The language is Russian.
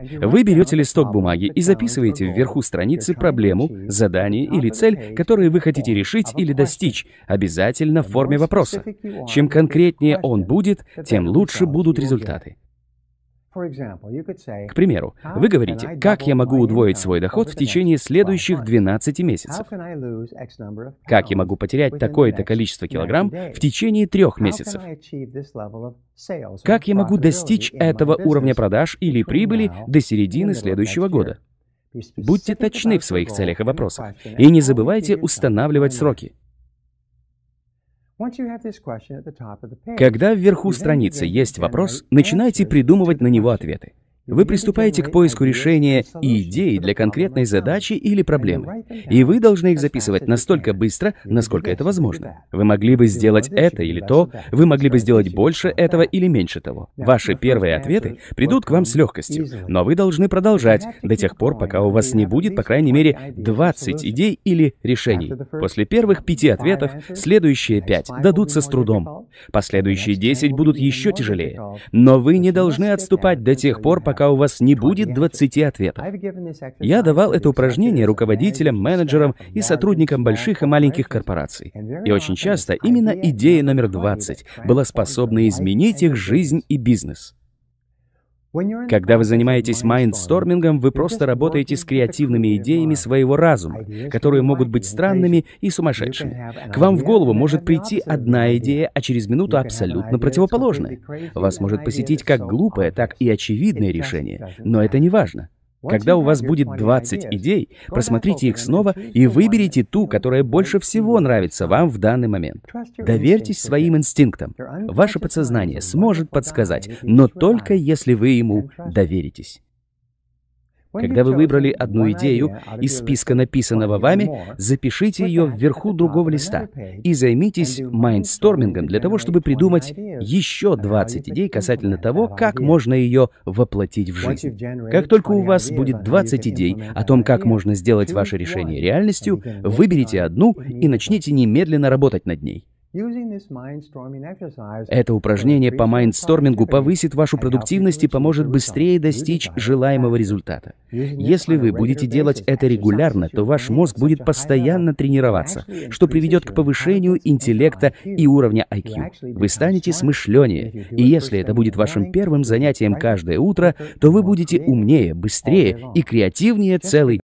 Вы берете листок бумаги и записываете вверху страницы проблему, задание или цель, которые вы хотите решить или достичь, обязательно в форме вопроса. Чем конкретнее он будет, тем лучше будут результаты. К примеру, вы говорите, как я могу удвоить свой доход в течение следующих 12 месяцев? Как я могу потерять такое-то количество килограмм в течение 3 месяцев? Как я могу достичь этого уровня продаж или прибыли до середины следующего года? Будьте точны в своих целях и вопросах, и не забывайте устанавливать сроки. Когда вверху страницы есть вопрос, начинайте придумывать на него ответы. Вы приступаете к поиску решения и идей для конкретной задачи или проблемы. И вы должны их записывать настолько быстро, насколько это возможно. Вы могли бы сделать это или то, вы могли бы сделать больше этого или меньше того. Ваши первые ответы придут к вам с легкостью, но вы должны продолжать до тех пор, пока у вас не будет, по крайней мере, 20 идей или решений. После первых 5 ответов следующие 5 дадутся с трудом. Последующие 10 будут еще тяжелее. Но вы не должны отступать до тех пор, пока у вас не будет 20 ответов. Я давал это упражнение руководителям, менеджерам и сотрудникам больших и маленьких корпораций. И очень часто именно идея номер 20 была способна изменить их жизнь и бизнес. Когда вы занимаетесь майндстормингом, вы просто работаете с креативными идеями своего разума, которые могут быть странными и сумасшедшими. К вам в голову может прийти одна идея, а через минуту абсолютно противоположная. Вас может посетить как глупое, так и очевидное решение, но это не важно. Когда у вас будет 20 идей, просмотрите их снова и выберите ту, которая больше всего нравится вам в данный момент. Доверьтесь своим инстинктам. Ваше подсознание сможет подсказать, но только если вы ему доверитесь. Когда вы выбрали одну идею из списка написанного вами, запишите ее вверху другого листа и займитесь майндстормингом для того, чтобы придумать еще 20 идей касательно того, как можно ее воплотить в жизнь. Как только у вас будет 20 идей о том, как можно сделать ваше решение реальностью, выберите одну и начните немедленно работать над ней. Это упражнение по майндстормингу повысит вашу продуктивность и поможет быстрее достичь желаемого результата. Если вы будете делать это регулярно, то ваш мозг будет постоянно тренироваться, что приведет к повышению интеллекта и уровня IQ. Вы станете смышленнее, и если это будет вашим первым занятием каждое утро, то вы будете умнее, быстрее и креативнее целый